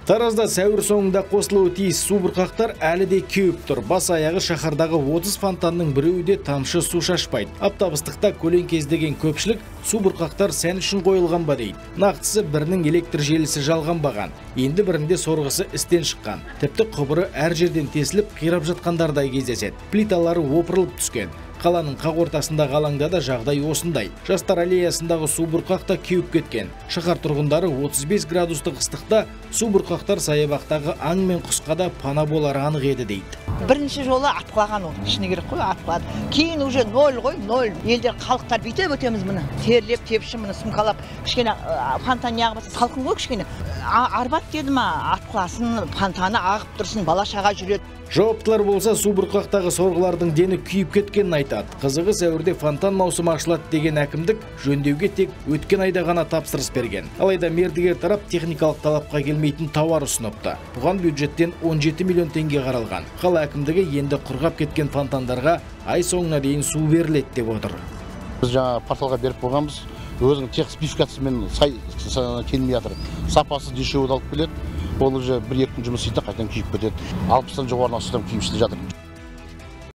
Таразда сәуір соңында қосылуы тиіс су бұрқақтар әлі де кеуіп тұр. Бас аяғы шаһардағы 30 фонтанның біреуі тамшы су шашпайды. Аптап-ыстықта көлең кездеген көпшілік су бұрқақтар сән үшін қойылған ба дейді. Нақтысы бірінің электр желісі жалғанбаған. Енді бірінде сорғысы істен шыққан. Тіпті құбыры әр жерден тесіліп қирап жатқандардай кездеседі. Плиталары опырылып түскен. Қаланың қақ ортасындағы алаңда да жағдай осындай. Жастар аллеясындағы су бұрқақта кеуіп кеткен. Шаһар тұрғындары 35 градустық ыстықта су бұрқақтар саябақтағы аң мен құсқа да пана болары анық еді дейді. Бірінші жолы атқылаған ол, ішіне керек қой, атқылады. Кейін уже 0 ғой, 0. Елдер халықтар бүйтіп өтеміз мұны. Терлеп, тепші мұны сұмкалап, кішкене фонтан ағып, салқын ғой кішкене. Арбат деді ма, атқыласын, фонтаны ағып тұрсын, бала шаға жүреді. Жауаптылар болса су бұрқақтағы сорғылардың дені күйіп кеткенін айтады. Қызығы сәуірде фонтан маусымы ашылады деген әкімдік жөндеуге тек өткен айда ғана тапсырыс берген. Алайда мердігер тарап техникалық талапқа келмейтін тауар ұсыныпты. Бұған бюджеттен 17 миллион теңге қаралған. Қала әкімдігі енді құрғап кеткен фонтандарға ай соңына дейін су беріледі деп отыр. Біз жаңа порталға беріп қойғанбыз, өзінің тех спецификациясымен сай келмей жатыр. Сапасы дешеуді алып келеді. Ол уже 1-2 күн жұмыс істейді, қайтадан күйіп кетеді. 60-тан жоғарына судан күйіп жатыр.